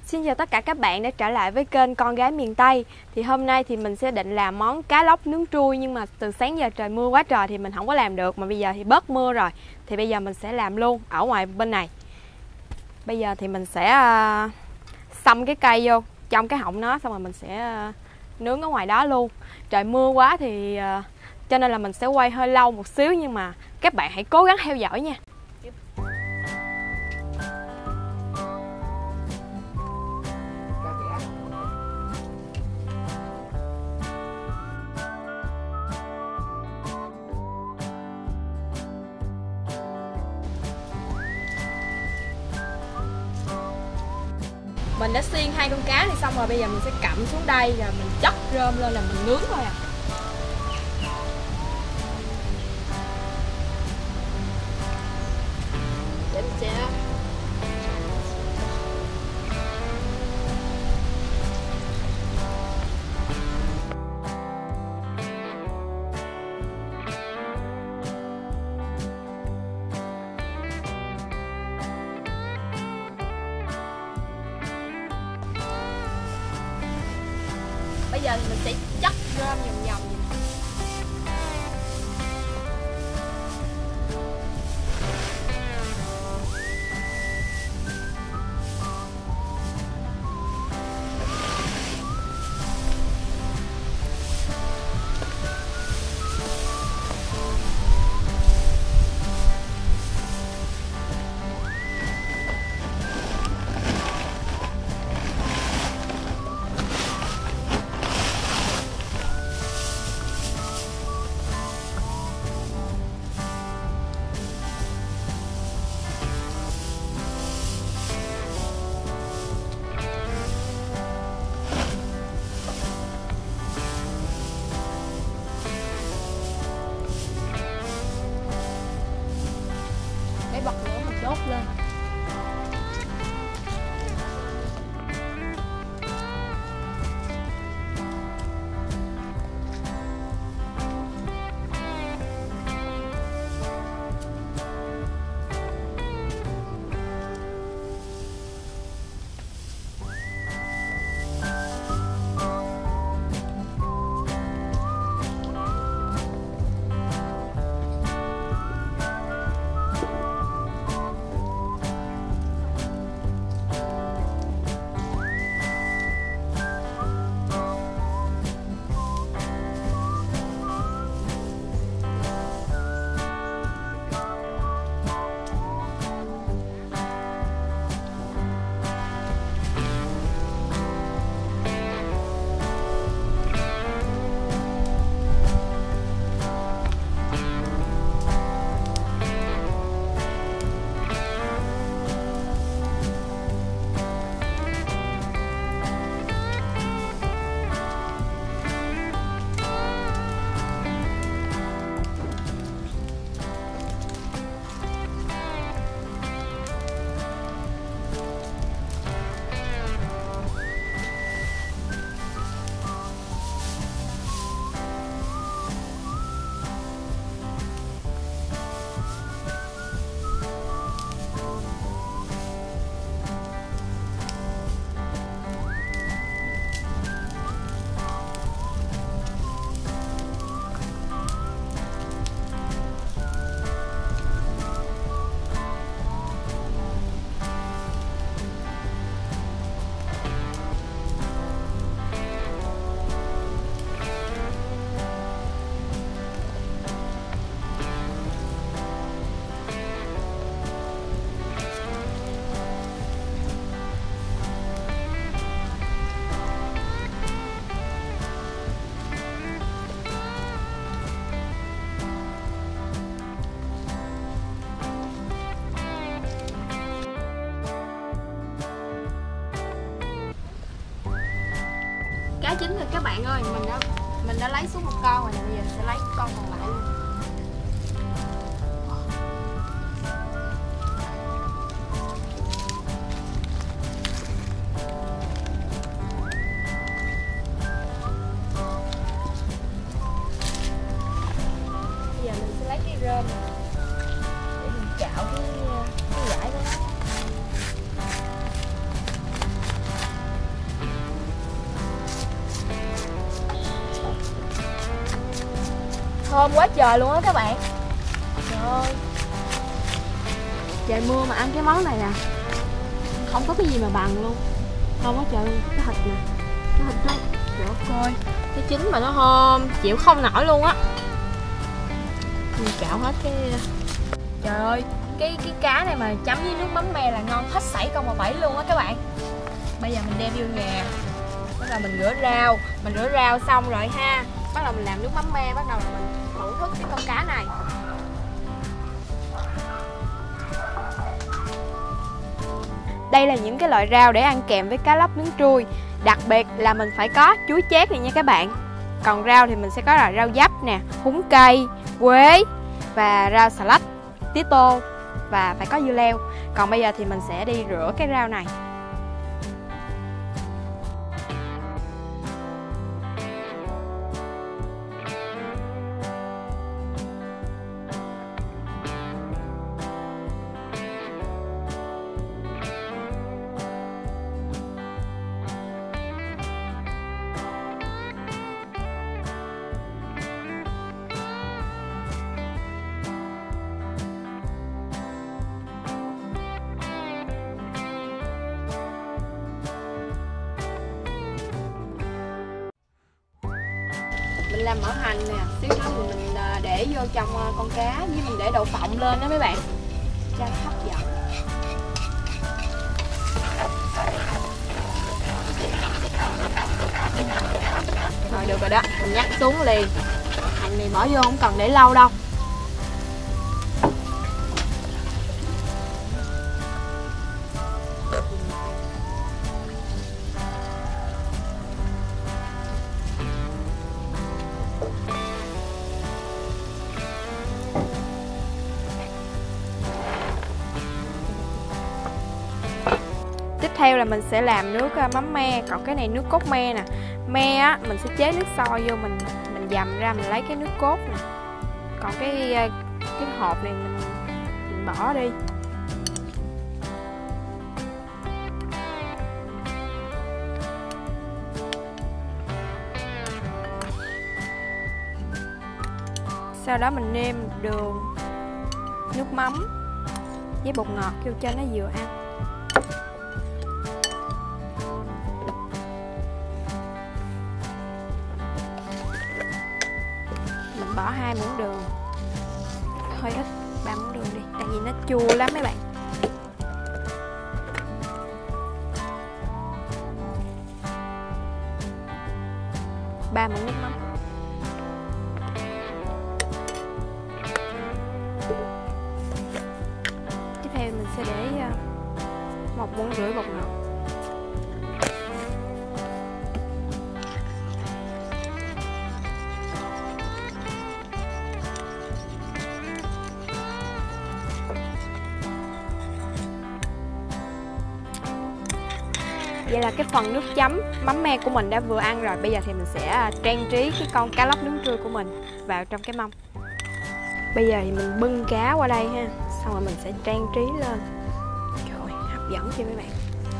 Xin chào tất cả các bạn đã trở lại với kênh Con Gái Miền Tây. Thì hôm nay thì mình sẽ định làm món cá lóc nướng trui, nhưng mà từ sáng giờ trời mưa quá trời thì mình không có làm được. Mà bây giờ thì bớt mưa rồi, thì bây giờ mình sẽ làm luôn ở ngoài bên này. Bây giờ thì mình sẽ xăm cái cây vô trong cái họng nó, xong rồi mình sẽ nướng ở ngoài đó luôn. Trời mưa quá thì cho nên là mình sẽ quay hơi lâu một xíu, nhưng mà các bạn hãy cố gắng theo dõi nha. Mình đã xiên 2 con cá thì xong rồi, bây giờ mình sẽ cặm xuống đây rồi mình chất rơm lên là mình nướng thôi à. Để mình sẽ bây giờ thì mình sẽ chất rơm vòng vòng vậy. Bật lửa mình đốt lên. Cá chín rồi các bạn ơi, mình đã lấy xuống một con rồi nè, bây giờ mình sẽ lấy con còn lại luôn. Bây giờ mình sẽ lấy cái rơm để mình chảo cái vải đó. thơm quá trời luôn á các bạn. Trời ơi, trời mưa mà ăn cái món này nè, không có cái gì mà bằng luôn. Thơm quá trời luôn. Cái thịt nè, cái thịt đó, trời đất ơi, cái chín mà nó thơm chịu không nổi luôn á. Mình cạo hết cái, trời ơi, cái cá này mà chấm với nước mắm me là ngon hết sảy con 17 luôn á các bạn. Bây giờ mình đem vô nhà, bắt đầu mình rửa rau xong rồi ha, bắt đầu mình làm nước mắm me, bắt đầu là mình thưởng thức cái con cá này. Đây là những cái loại rau để ăn kèm với cá lóc nướng trui. Đặc biệt là mình phải có chuối chét này nha các bạn. Còn rau thì mình sẽ có là rau dắp nè, húng cây, quế và rau xà lách, tía tô và phải có dưa leo. Còn bây giờ thì mình sẽ đi rửa cái rau này. Mình làm mỡ hành nè, xíu nữa mình để vô trong con cá, với mình để đậu phộng lên đó mấy bạn, cho nó hấp dẫn. Rồi được rồi đó, mình nhắc xuống liền. Hành này bỏ vô không cần để lâu đâu. Tiếp theo là mình sẽ làm nước mắm me. Còn cái này nước cốt me nè. Me á, mình sẽ chế nước sôi vô, mình dầm ra, mình lấy cái nước cốt nè. Còn cái hộp này mình bỏ đi. Sau đó mình nêm đường, nước mắm với bột ngọt vô cho nó vừa ăn. Mình bỏ 2 muỗng đường, hơi ít, 3 muỗng đường đi, tại vì nó chua lắm mấy bạn. Ba muỗng nước mắm. Tiếp theo mình sẽ để 1,5 muỗng bột ngọt. Vậy là cái phần nước chấm mắm me của mình đã vừa ăn rồi. Bây giờ thì mình sẽ trang trí cái con cá lóc nướng trui của mình vào trong cái mâm. Bây giờ thì mình bưng cá qua đây ha, xong rồi mình sẽ trang trí lên. Trời ơi, hấp dẫn chưa mấy bạn.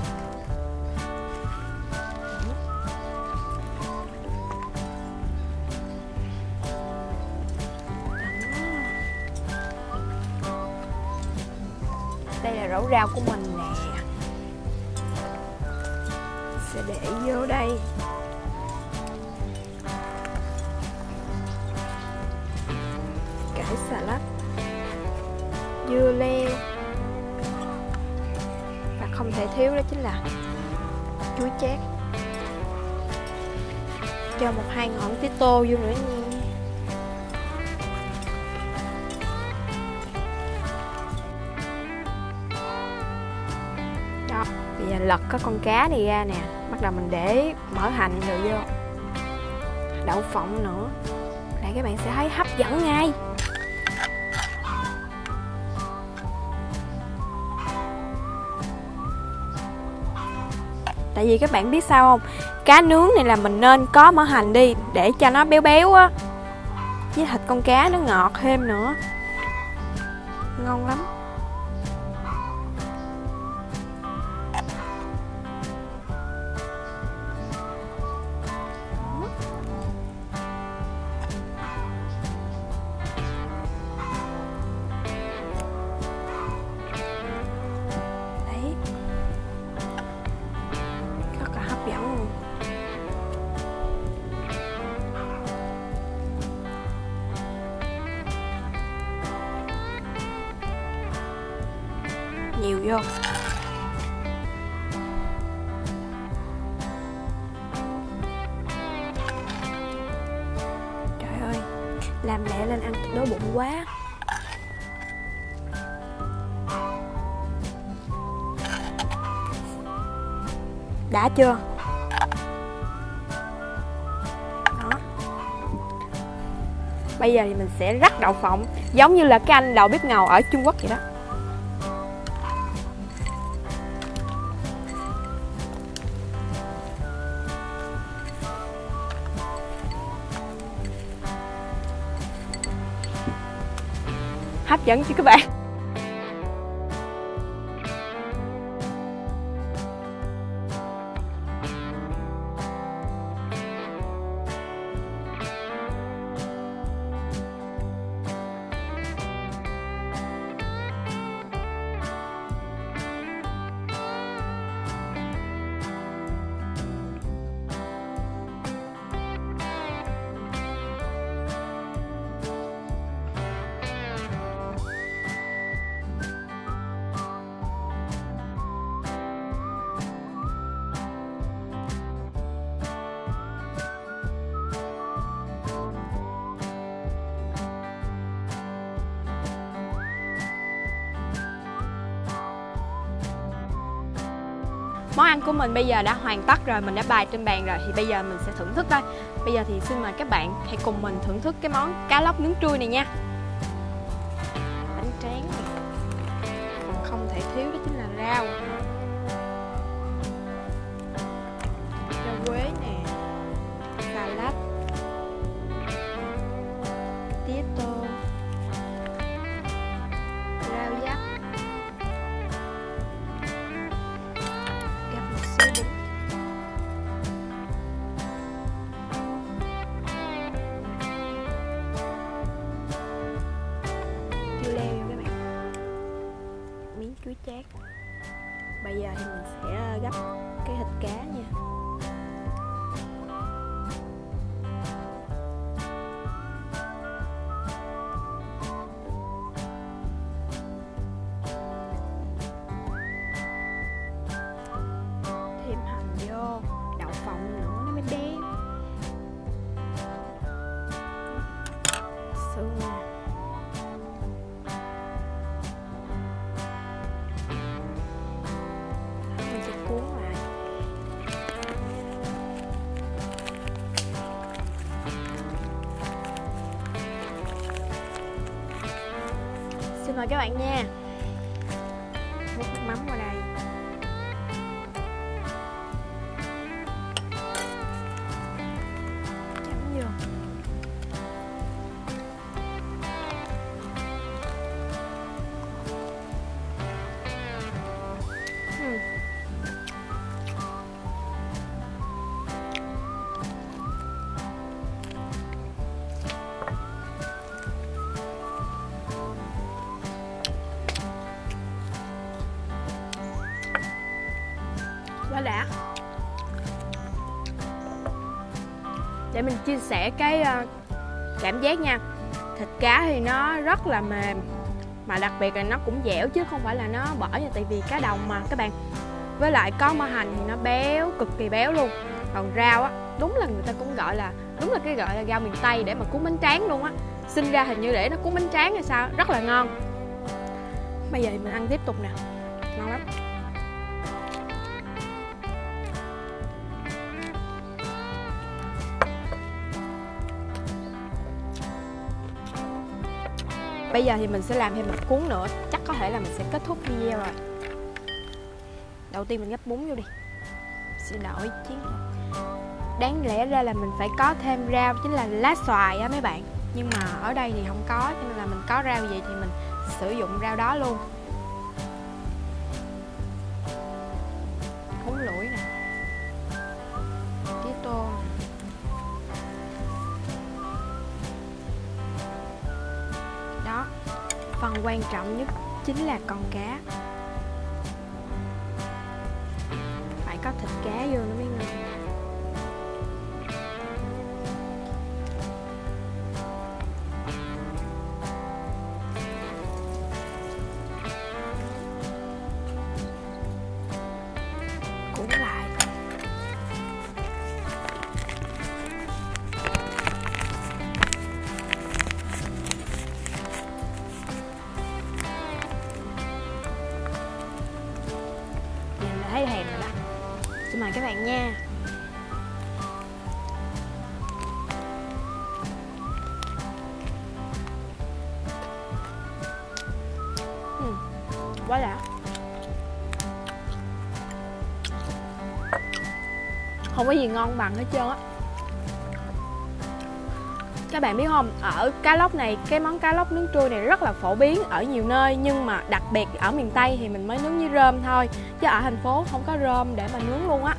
Đây là rổ rau của mình nè, sẽ để vô đây. Cải xà lách, dưa leo và không thể thiếu đó chính là chuối chát. Cho 1-2 ngọn tía tô vô nữa nha. Đó, bây giờ lật cái con cá này ra nè, bắt đầu mình để mỡ hành rồi vô, đậu phộng nữa, để các bạn sẽ thấy hấp dẫn ngay. Tại vì các bạn biết sao không, cá nướng này là mình nên có mỡ hành đi để cho nó béo béo á, với thịt con cá nó ngọt thêm nữa, ngon lắm. nhiều vô. Trời ơi, làm lẹ lên ăn đói bụng quá. Đã chưa? Đó. Bây giờ thì mình sẽ rắc đậu phộng giống như là cái anh đầu bếp ngầu ở Trung Quốc vậy đó. Hấp dẫn chứ các bạn. Món ăn của mình bây giờ đã hoàn tất rồi, mình đã bày trên bàn rồi, thì bây giờ mình sẽ thưởng thức thôi. Bây giờ thì xin mời các bạn hãy cùng mình thưởng thức cái món cá lóc nướng trui này nha. Bánh tráng này, còn không thể thiếu đó chính là rau. Rau quế nè, salad, tía tô, rau dắp, gắp một xíu bún. Chưa leo nha các bạn, miếng chuối chát. Bây giờ thì mình sẽ gắp cái thịt cá nha. Thêm hành vô, đậu phộng nữa nó mới đẹp. Xương nè. Mình sẽ cuốn lại. Xin mời các bạn nha. Múc nước mắm vào đây. Chấm vô. Quá đã. Để mình chia sẻ cái cảm giác nha. Thịt cá thì nó rất là mềm, mà đặc biệt là nó cũng dẻo chứ không phải là nó bở nha, tại vì cá đồng mà các bạn. Với lại có mỡ hành thì nó béo, cực kỳ béo luôn. Còn rau á, đúng là người ta cũng gọi là, đúng là cái gọi là rau miền Tây để mà cuốn bánh tráng luôn á. Sinh ra hình như để nó cuốn bánh tráng hay sao, rất là ngon. Bây giờ thì mình ăn tiếp tục nè, ngon lắm. Bây giờ thì mình sẽ làm thêm một cuốn nữa, chắc có thể là mình sẽ kết thúc video rồi. Đầu tiên mình gấp bún vô đi. Xin đổi chiến thuật. Đáng lẽ ra là mình phải có thêm rau, chính là lá xoài á mấy bạn. Nhưng mà ở đây thì không có, cho nên là mình có rau gì thì mình sử dụng rau đó luôn. Húng lủi nè, tía tô nè. Đó, phần quan trọng nhất chính là con cá. Phải có thịt cá vô nó mới ngon. Xin mời các bạn nha. Quá đã. Không có gì ngon bằng hết trơn á. Các bạn biết không, ở cá lóc này, cái món cá lóc nướng trui này rất là phổ biến ở nhiều nơi, nhưng mà đặc biệt ở miền Tây thì mình mới nướng với rơm thôi, chứ ở thành phố không có rơm để mà nướng luôn á.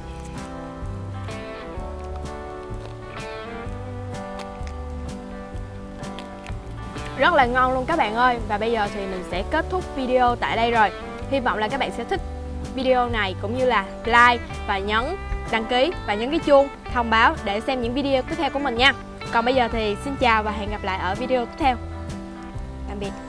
Rất là ngon luôn các bạn ơi. Và bây giờ thì mình sẽ kết thúc video tại đây rồi. Hy vọng là các bạn sẽ thích video này, cũng như là like và nhấn đăng ký và nhấn cái chuông thông báo để xem những video tiếp theo của mình nha. Còn bây giờ thì xin chào và hẹn gặp lại ở video tiếp theo. Tạm biệt.